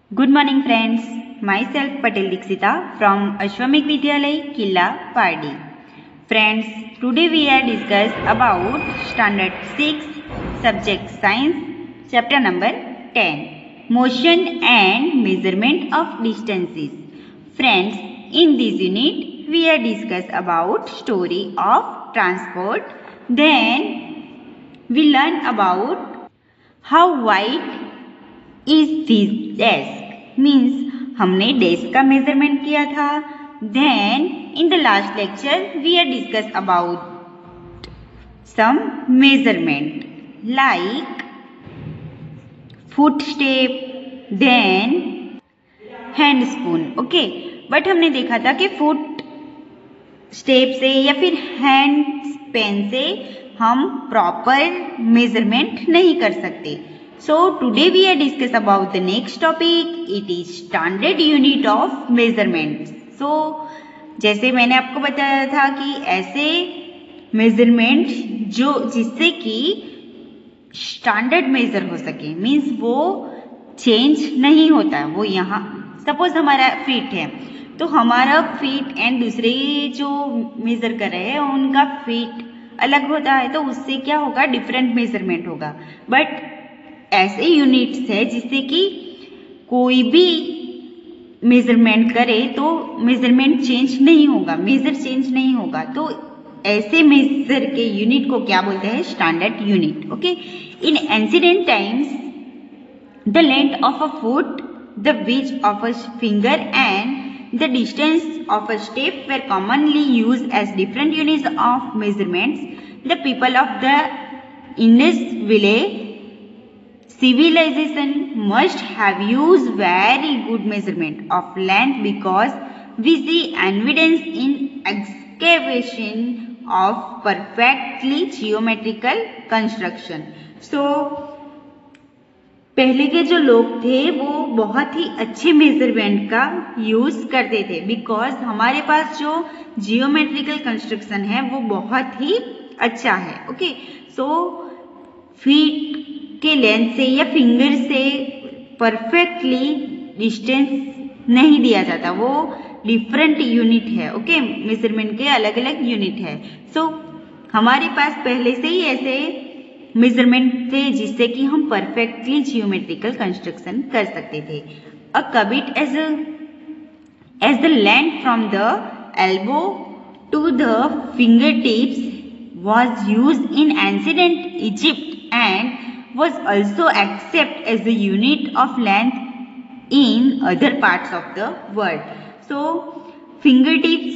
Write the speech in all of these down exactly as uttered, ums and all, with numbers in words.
Good morning friends, myself Patel Dikshita from Ashwamik Vidyalay, Killa, Pardi. Friends, today we are discuss about standard six, subject science, chapter number ten, motion and measurement of distances. Friends, in this unit we are discuss about story of transport. Then we learn about how wide is this desk. Means हमने desk का measurement किया था. Then in the last lecture we are discuss about some measurement like foot step, then hand spoon. Okay, but हमने देखा था कि foot step से या फिर हैंड पेन से हम प्रॉपर मेजरमेंट नहीं कर सकते. So today we are discuss about the next topic. It is standard unit of measurements. So जैसे मैंने आपको बताया था कि ऐसे मेजरमेंट जो जिससे कि स्टैंडर्ड मेजर हो सके, मीन्स वो चेंज नहीं होता. वो यहाँ सपोज हमारा फीट है तो हमारा फीट एंड दूसरे जो मेजर कर रहे हैं उनका फीट अलग होता है, तो उससे क्या होगा, डिफरेंट मेजरमेंट होगा. बट ऐसे यूनिट्स है जिससे कि कोई भी मेजरमेंट करे तो मेजरमेंट चेंज नहीं होगा, मेजर चेंज नहीं होगा. तो ऐसे मेजर के यूनिट को क्या बोलते हैं, standard unit. Okay, in ancient times the length of a foot, the width of a finger and the distance of a step were commonly used as different units of measurements. The people of the Indus Valley civilization must have used very good measurement of length because we see evidence in excavation of perfectly geometrical construction. So पहले के जो लोग थे वो बहुत ही अच्छे measurement का use करते थे, बिकॉज हमारे पास जो जियोमेट्रिकल कंस्ट्रक्शन है वो बहुत ही अच्छा है. ओके, सो फीट के लेंथ से या फिंगर से परफेक्टली डिस्टेंस नहीं दिया जाता, वो डिफरेंट यूनिट है. ओके, मेजरमेंट के अलग अलग यूनिट है. सो so, हमारे पास पहले से ही ऐसे मेजरमेंट थे जिससे कि हम परफेक्टली जियोमेट्रिकल कंस्ट्रक्शन कर सकते थे. A cubit as as the length from the elbow to the finger tips was used in ancient Egypt and was also accepted as the unit of length in other parts of the world. So fingertips,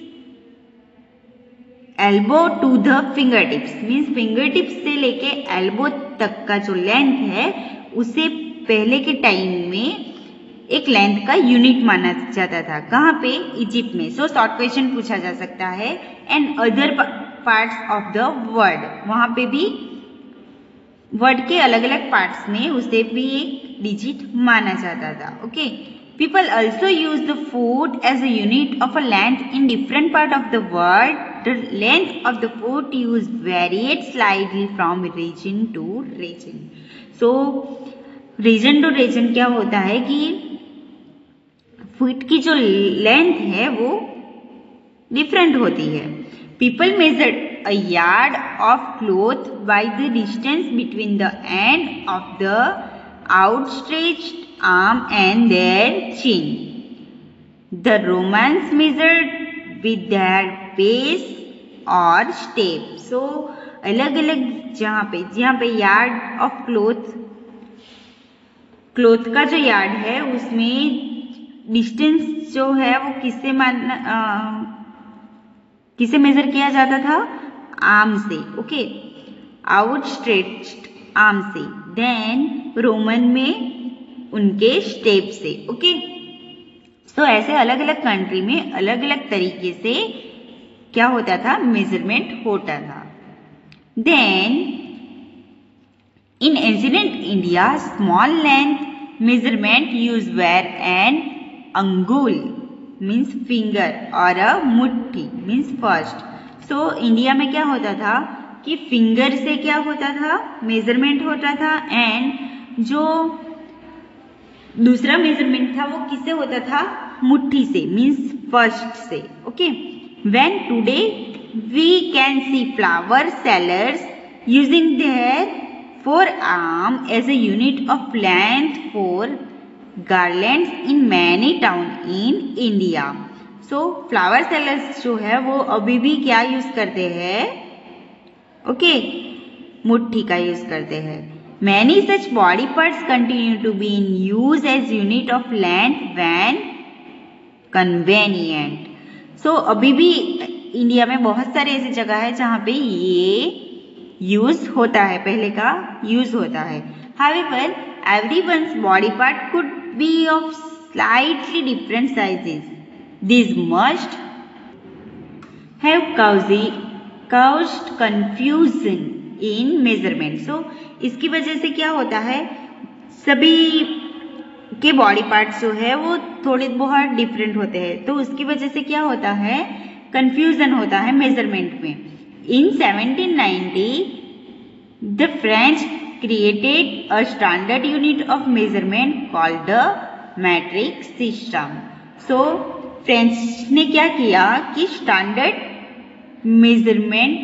elbow to the fingertips means fingertips से लेके elbow तक का जो length है उसे पहले के time में एक लेंथ का यूनिट माना जाता था. कहाँ पे, इजिप्ट में. सो शॉर्ट क्वेश्चन पूछा जा सकता है. And other parts of the world, वहां पे भी वर्ड के अलग अलग पार्ट्स में उसे भी एक डिजिट माना जाता था. Okay, people also use the foot as a unit of a length in different part of the world. The length of the foot use variate slightly from region to region. So region to region क्या होता है कि foot की जो length है वो different होती है. People measured a yard of cloth by the distance between the end of the outstretched arm and their chin. The Romans measured with their pace or step. So अलग अलग जहाँ पे जहाँ पे यार्ड ऑफ क्लोथ क्लोथ का जो yard है उसमें डिस्टेंस जो है वो किससे मान किसे मेजर किया जाता था, आर्म से. ओके, आउट स्ट्रेच्ड आर्म से. देन रोमन में उनके स्टेप से. ओके, सो ऐसे अलग अलग कंट्री में अलग अलग तरीके से क्या होता था, मेजरमेंट होता था. Then in ancient India small length measurement use were an angul means finger और अ मुट्ठी मीन्स फर्स्ट. सो इंडिया में क्या होता था कि फिंगर से क्या होता था, मेजरमेंट होता था. एंड जो दूसरा मेजरमेंट था वो किससे होता था, मुट्ठी से, मीन्स फर्स्ट से। Okay, when today we can see flower sellers using their forearm as a unit of length for garlands in many town in India. So flower sellers जो है वो अभी भी क्या यूज करते हैं, ओके, मुट्ठी का यूज करते हैं। Many such body parts continue to be in use as unit of length when convenient. So अभी भी इंडिया में बहुत सारे ऐसी जगह है जहाँ पे ये यूज होता है, पहले का यूज होता है। However, everyone's body part could be of slightly different sizes. This must have caused caused confusion in measurement. So इसकी वजह से क्या होता है, सभी के बॉडी पार्ट्स जो है वो थोड़े बहुत डिफरेंट होते हैं, तो उसकी वजह से क्या होता है, कंफ्यूजन होता है मेजरमेंट में। In seventeen ninety the French created a standard unit of measurement called the metric system. So French ने क्या किया कि स्टैंडर्ड मेजरमेंट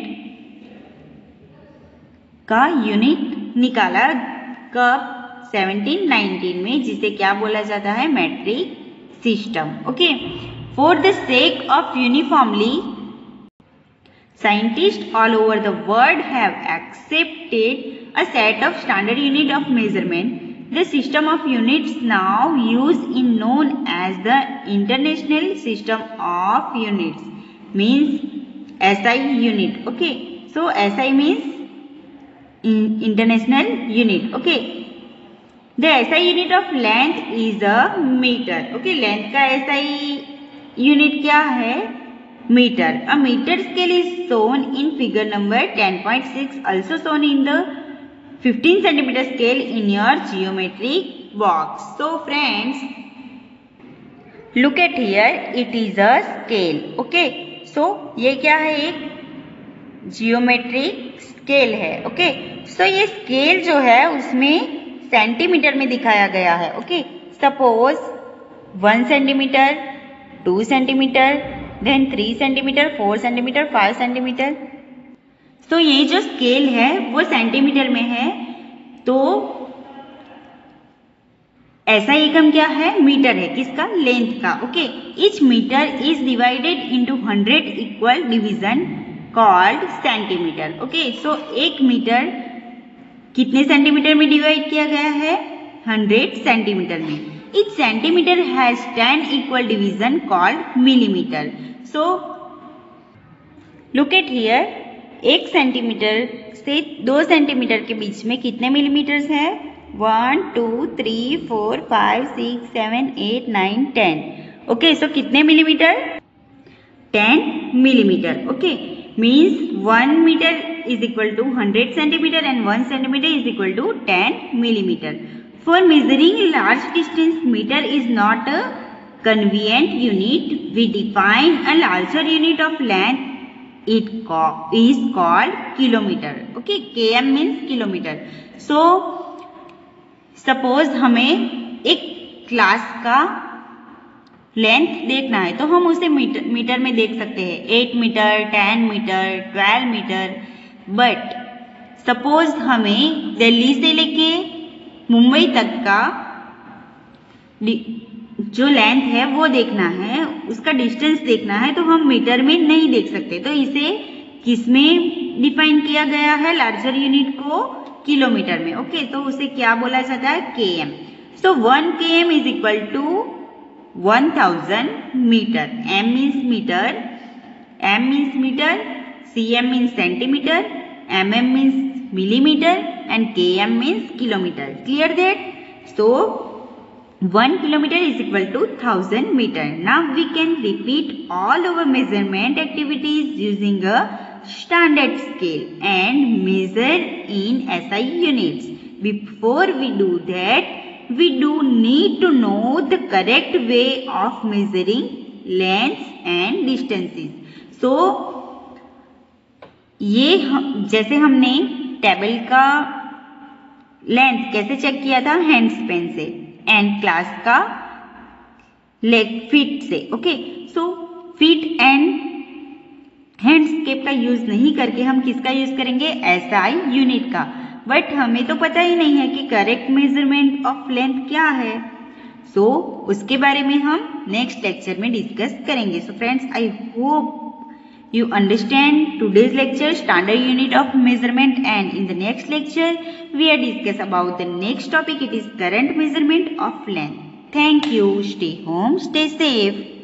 का यूनिट निकाला, कब, सेवनटीन नाइंटीन में, जिसे क्या बोला जाता है, metric system. Okay, for the sake of uniformly scientist all over the world have accepted a set of standard unit of measurement. The system of units now use in known as the international system of units, means S I unit. Okay, so S I means international unit. Okay, the S I unit of length is a meter. Okay, length का S I unit क्या है, meter. A meter scale is shown in figure number ten point six, also shown in the fifteen centimeter scale in your geometric box. So friends, look at here, it is a scale. Okay, so ये क्या है, एक geometric scale है। Okay, so ये scale जो है उसमें centimetre में दिखाया गया है। Okay, suppose one centimetre, two centimetre, then three centimetre, four centimetre, five centimetre. So ये जो स्केल है वो सेंटीमीटर में है, तो ऐसा एकम क्या है, मीटर है, किसका, लेंथ का। Okay, each metre is divided into hundred equal division called centimetre. Okay, so एक मीटर कितने सेंटीमीटर में डिवाइड किया गया है, हंड्रेड सेंटीमीटर में। Each centimetre has ten equal division called millimetre. So look at here, एक centimetre से दो सेंटीमीटर के बीच में कितने मिलीमीटर्स है, one two three four five six seven eight nine ten. Okay, so कितने millimetre, ten millimetre. Okay, means one meter is equal to one hundred centimeter and one centimeter is equal to ten millimeter. For measuring large distance, meter is not a convenient unit. We define a larger unit of length. It is called kilometer. Okay, km means kilometer. So suppose हमें एक class का length देखना है तो हम उसे metre metre में देख सकते हैं, eight metre, ten metre, twelve metre. But suppose हमें दिल्ली से लेके मुंबई तक का जो लेंथ है वो देखना है, उसका डिस्टेंस देखना है, तो हम मीटर में नहीं देख सकते। तो इसे किसमें डिफाइन किया गया है, लार्जर यूनिट को किलोमीटर में। ओके, तो उसे क्या बोला जाता है, K M. So one K M is equal to one thousand meter. M means meter, M means meter, C M means centimeter, mm means millimeter, and km means kilometer. Clear that? So one kilometer is equal to thousand meter. Now we can repeat all our measurement activities using a standard scale and measure in S I units. Before we do that, we do need to know the correct way of measuring lengths and distances. So ये हम, जैसे हमने table का length कैसे check किया था, hand span से, and class का लेग फीट से। ओके, सो फीट एंड हैंडस्केप का यूज नहीं करके हम किसका यूज करेंगे, एसआई यूनिट का। बट हमें तो पता ही नहीं है कि करेक्ट मेजरमेंट ऑफ लेंथ क्या है। सो so, उसके बारे में हम नेक्स्ट लेक्चर में डिस्कस करेंगे। So friends, I hope you understand today's lecture standard unit of measurement, and in the next lecture we are discuss about the next topic, it is current measurement of length. Thank you. Stay home, stay safe.